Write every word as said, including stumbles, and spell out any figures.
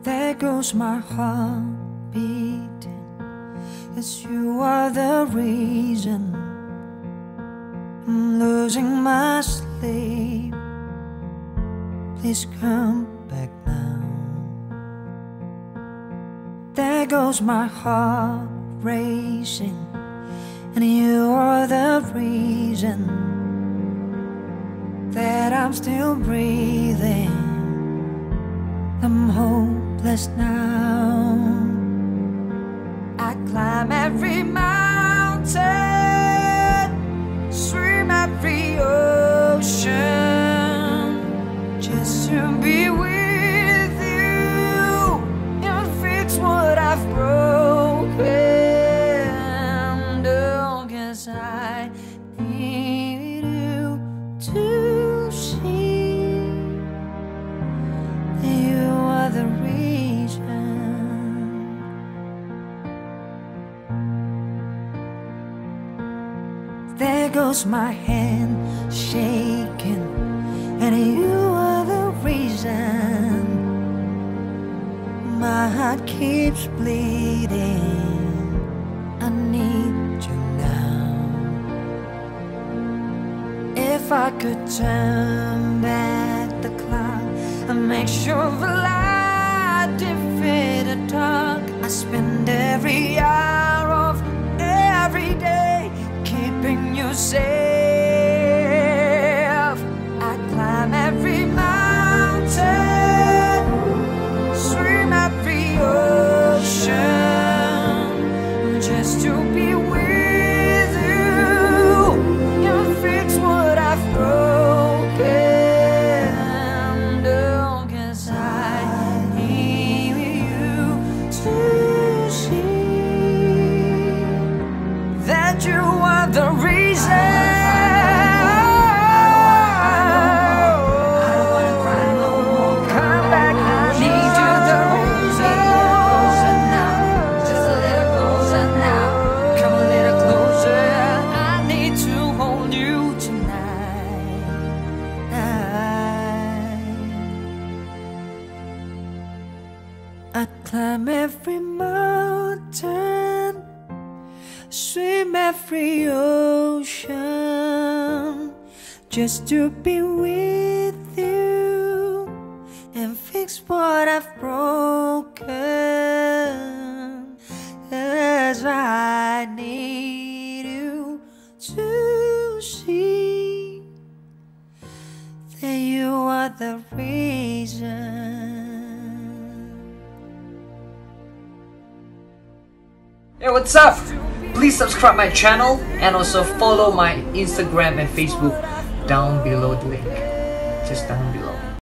There goes my heart beating, 'cause you are the reason I'm losing my sleep. Please come back now. There goes my heart racing, and you are the reason that I'm still breathing. I'm hopeless now. I climb every mountain, swim every ocean, just to be with you and fix what I've broken. Oh, 'cause I need you to see that you are the reason. There goes my hand shaking, and you are the reason my heart keeps bleeding. I need you now. If I could turn back the clock and make sure the light defeat the dark, I spend every hour of every day keeping you safe. I climb every mountain, swim every ocean, just to be with you and fix what I've broken. Oh, 'cause I need you to see that you are the reason. I'd climb every mountain, swim every ocean, just to be with you and fix what I've broken. 'Cause I need you to see that you are the reason. Hey, what's up? Please subscribe my channel and also follow my Instagram and Facebook down below the link. Just down below.